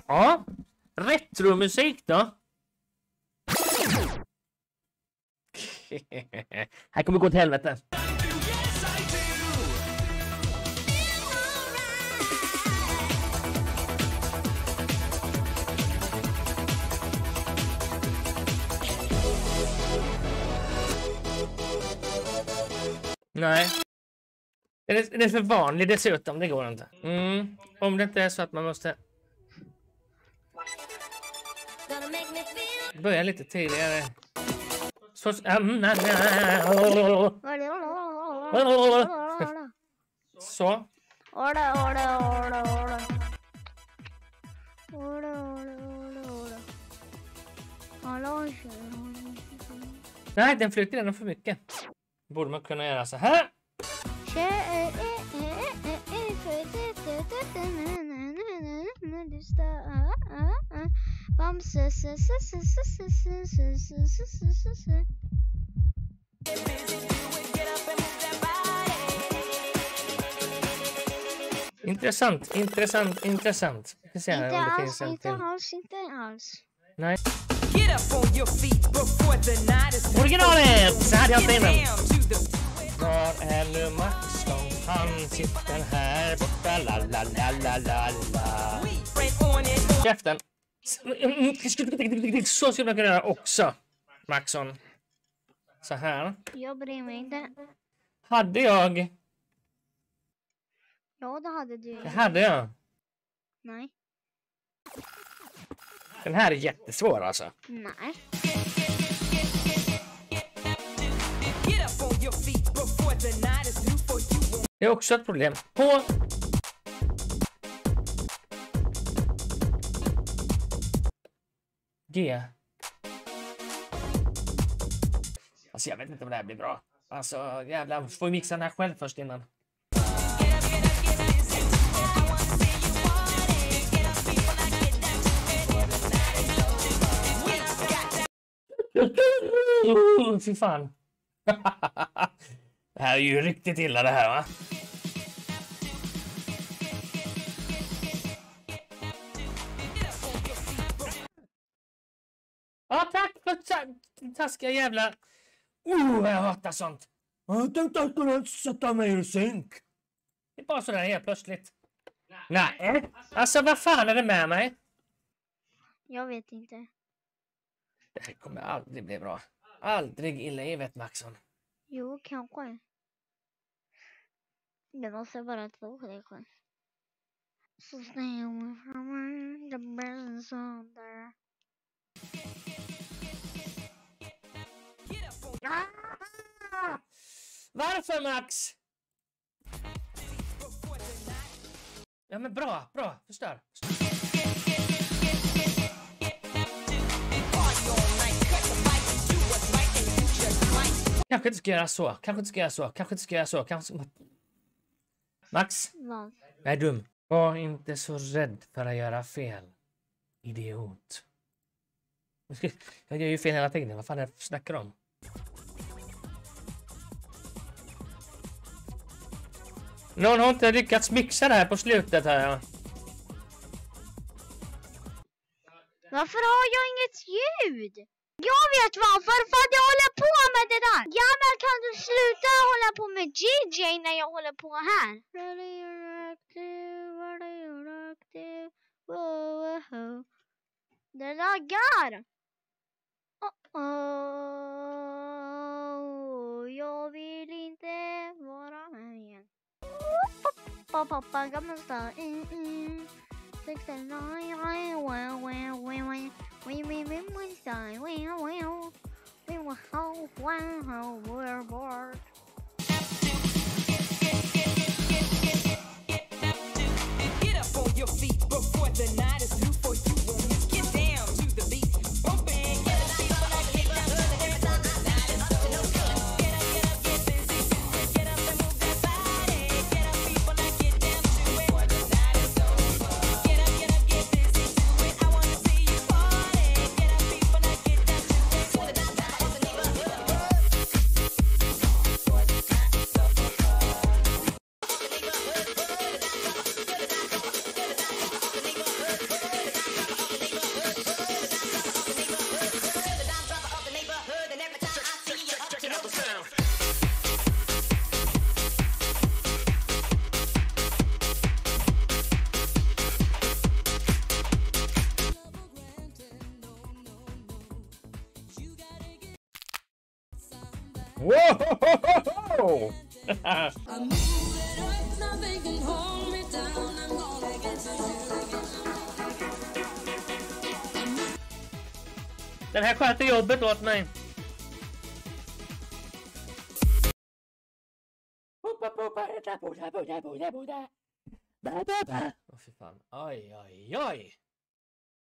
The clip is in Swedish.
Ja. Retromusik då. Här kommer gå till helvete. Nej. Den är för vanlig dessutom, det går inte. Om det inte är så att man måste börja lite tidigare. Så. Så. Nej, den flyttar redan för mycket. Borde man kunna göra så här. Intressant. Inte alls. Nej. Originalet! Så hade jag inte innan. Var är nu Maxson? Han sitter här borta. La la la la la la. Käften. Så skulle man kunna göra också. Maxson. Så här. Jag bryr mig inte. Hade jag? Ja, det hade du. Det hade jag. Nej. Den här är jättesvår alltså. Nej. Det är också ett problem. På G. Alltså jag vet inte om det här blir bra. Alltså jävlar, får vi mixa den här själv först innan. Fy fan. Det här är ju riktigt illa det här, va? Ja, tack för taskiga jävla... jag hatar sånt. Jag tänkte att du sätta mig ur synk. Det är bara sådär helt plötsligt. Nej. Alltså, vad fan är det med mig? Jag vet inte. Det här kommer aldrig bli bra. Aldrig i livet, Maxson. Jo, kanske. Det måste bara tro på det själv. Så snäll framme, det blir sånt där. Varför, Max? Ja, men bra. Förstör. Kanske inte ska göra så. Max? Vad? Jag är dum. Var inte så rädd för att göra fel. Idiot. Jag gör ju fel hela tiden. Vad fan är det för snackar om? Någon har inte lyckats mixa det här på slutet här. Varför har jag inget ljud? Jag vet varför, för att jag håller på med det där. Ja, men kan du sluta hålla på med DJ när jag håller på här? Det laggar. Jag vill inte vara här igen. Pappa, gammal stad. We're bored. Get up on your feet before the night is through for you. Get down to the beat, bumping. Get up, people like get down to the every time the night is up to no good. Get up, get busy. Get up and move that body. Get up, people like get down to it before the night is over. Get up, get busy. Do it. I wanna see you party. Get up, people like get down to it before the night is over. Wow! Den här sköter jobbet åt mig. Åh fy fan. Oj, oj, oj.